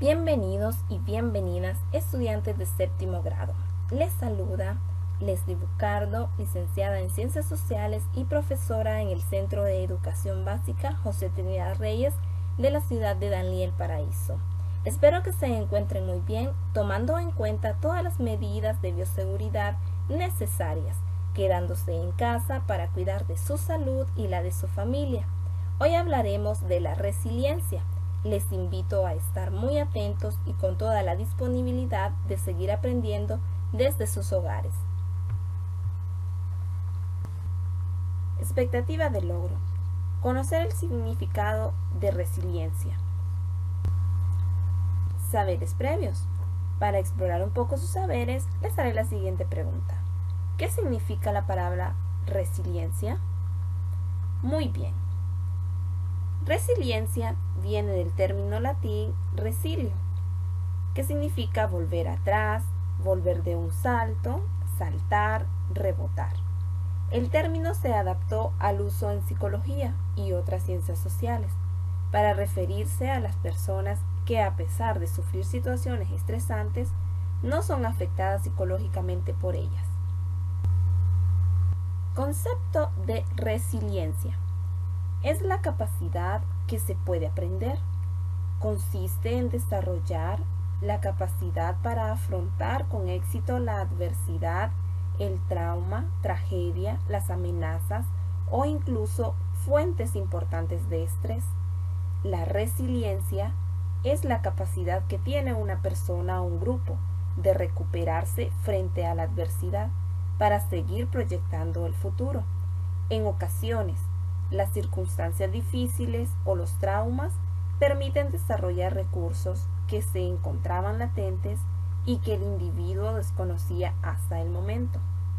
Bienvenidos y bienvenidas estudiantes de séptimo grado. Les saluda Leslie Bucardo, licenciada en Ciencias Sociales y profesora en el Centro de Educación Básica José Trinidad Reyes de la ciudad de Danlí, El Paraíso. Espero que se encuentren muy bien, tomando en cuenta todas las medidas de bioseguridad necesarias, quedándose en casa para cuidar de su salud y la de su familia. Hoy hablaremos de la resiliencia. Les invito a estar muy atentos y con toda la disponibilidad de seguir aprendiendo desde sus hogares. Expectativa de logro. Conocer el significado de resiliencia. Saberes previos. Para explorar un poco sus saberes, les haré la siguiente pregunta. ¿Qué significa la palabra resiliencia? Muy bien. Resiliencia viene del término latín resilio, que significa volver atrás, volver de un salto, saltar, rebotar. El término se adaptó al uso en psicología y otras ciencias sociales para referirse a las personas que, a pesar de sufrir situaciones estresantes, no son afectadas psicológicamente por ellas. Concepto de resiliencia. Es la capacidad que se puede aprender. Consiste en desarrollar la capacidad para afrontar con éxito la adversidad, el trauma, tragedia, las amenazas o incluso fuentes importantes de estrés. La resiliencia es la capacidad que tiene una persona o un grupo de recuperarse frente a la adversidad para seguir proyectando el futuro. En ocasiones, las circunstancias difíciles o los traumas permiten desarrollar recursos que se encontraban latentes y que el individuo desconocía hasta el momento.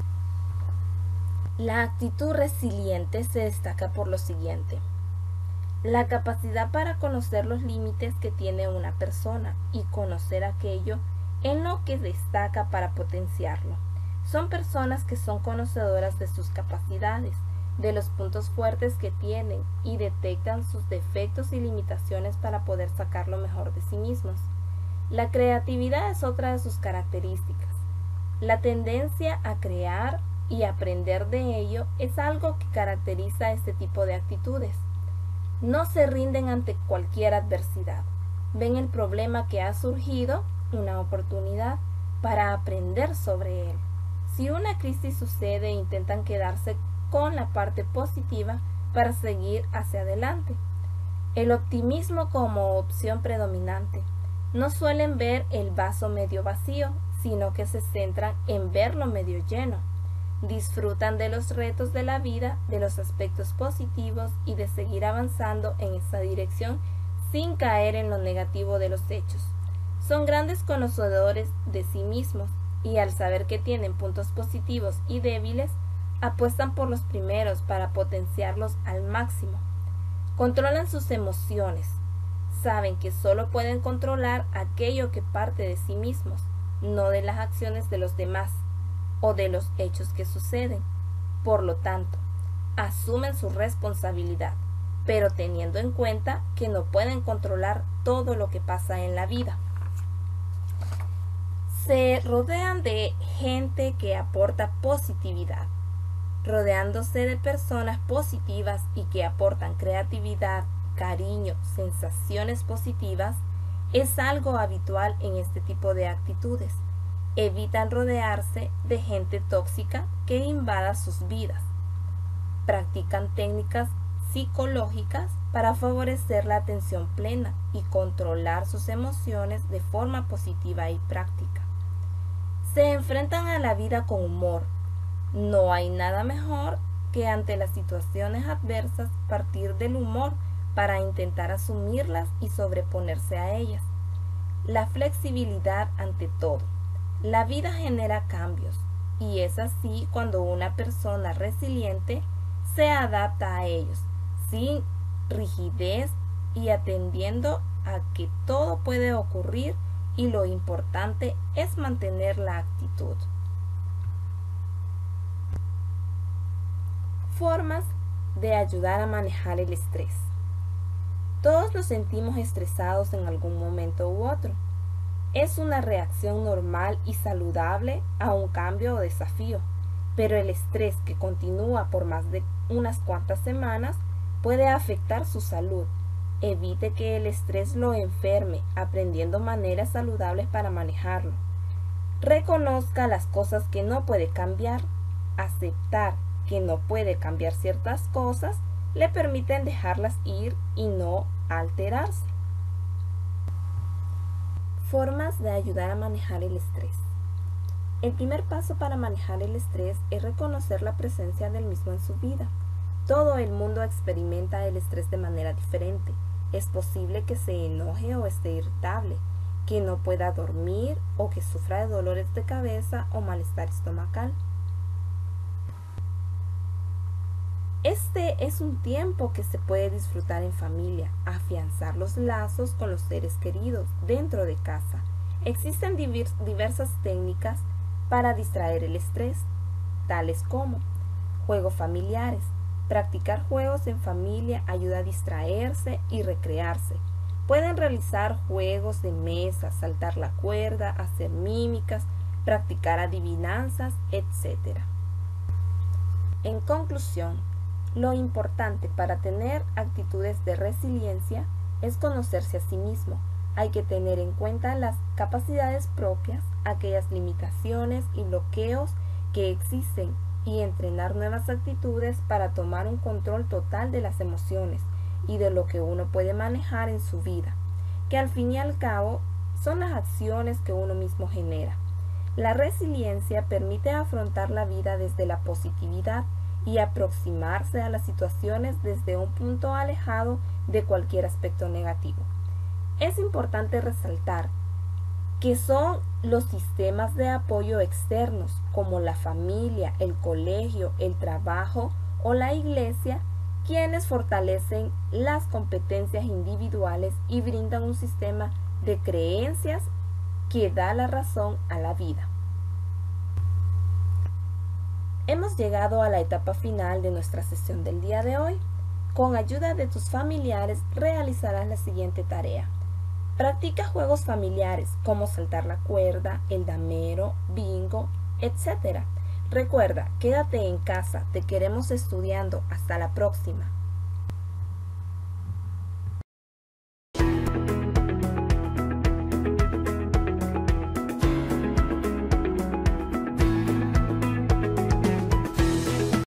La actitud resiliente se destaca por lo siguiente: la capacidad para conocer los límites que tiene una persona y conocer aquello en lo que destaca para potenciarlo. Son personas que son conocedoras de sus capacidades, de los puntos fuertes que tienen y detectan sus defectos y limitaciones para poder sacar lo mejor de sí mismos. La creatividad es otra de sus características. La tendencia a crear y aprender de ello es algo que caracteriza a este tipo de actitudes. No se rinden ante cualquier adversidad. Ven el problema que ha surgido, una oportunidad, para aprender sobre él. Si una crisis sucede, intentan quedarse con la parte positiva para seguir hacia adelante. El optimismo como opción predominante. No suelen ver el vaso medio vacío, sino que se centran en verlo medio lleno. Disfrutan de los retos de la vida, de los aspectos positivos y de seguir avanzando en esa dirección sin caer en lo negativo de los hechos. Son grandes conocedores de sí mismos y al saber que tienen puntos positivos y débiles, apuestan por los primeros para potenciarlos al máximo. Controlan sus emociones. Saben que solo pueden controlar aquello que parte de sí mismos, no de las acciones de los demás o de los hechos que suceden. Por lo tanto, asumen su responsabilidad, pero teniendo en cuenta que no pueden controlar todo lo que pasa en la vida. Se rodean de gente que aporta positividad. Rodeándose de personas positivas y que aportan creatividad, cariño, sensaciones positivas, es algo habitual en este tipo de actitudes. Evitan rodearse de gente tóxica que invada sus vidas. Practican técnicas psicológicas para favorecer la atención plena y controlar sus emociones de forma positiva y práctica. Se enfrentan a la vida con humor. No hay nada mejor que ante las situaciones adversas partir del humor para intentar asumirlas y sobreponerse a ellas. La flexibilidad ante todo. La vida genera cambios y es así cuando una persona resiliente se adapta a ellos sin rigidez y atendiendo a que todo puede ocurrir y lo importante es mantener la actitud. Formas de ayudar a manejar el estrés. Todos nos sentimos estresados en algún momento u otro. Es una reacción normal y saludable a un cambio o desafío, pero el estrés que continúa por más de unas cuantas semanas puede afectar su salud. Evite que el estrés lo enferme, aprendiendo maneras saludables para manejarlo. Reconozca las cosas que no puede cambiar. Aceptar que no puede cambiar ciertas cosas le permiten dejarlas ir y no alterarse. Formas de ayudar a manejar el estrés. El primer paso para manejar el estrés es reconocer la presencia del mismo en su vida. Todo el mundo experimenta el estrés de manera diferente. Es posible que se enoje o esté irritable, que no pueda dormir o que sufra de dolores de cabeza o malestar estomacal. Este es un tiempo que se puede disfrutar en familia, afianzar los lazos con los seres queridos dentro de casa. Existen diversas técnicas para distraer el estrés, tales como juegos familiares. Practicar juegos en familia ayuda a distraerse y recrearse. Pueden realizar juegos de mesa, saltar la cuerda, hacer mímicas, practicar adivinanzas, etc. En conclusión, lo importante para tener actitudes de resiliencia es conocerse a sí mismo. Hay que tener en cuenta las capacidades propias, aquellas limitaciones y bloqueos que existen y entrenar nuevas actitudes para tomar un control total de las emociones y de lo que uno puede manejar en su vida, que al fin y al cabo son las acciones que uno mismo genera. La resiliencia permite afrontar la vida desde la positividad y aproximarse a las situaciones desde un punto alejado de cualquier aspecto negativo. Es importante resaltar que son los sistemas de apoyo externos, como la familia, el colegio, el trabajo o la iglesia, quienes fortalecen las competencias individuales y brindan un sistema de creencias que da la razón a la vida. Hemos llegado a la etapa final de nuestra sesión del día de hoy. Con ayuda de tus familiares realizarás la siguiente tarea. Practica juegos familiares como saltar la cuerda, el damero, bingo, etc. Recuerda, quédate en casa, te queremos estudiando. Hasta la próxima.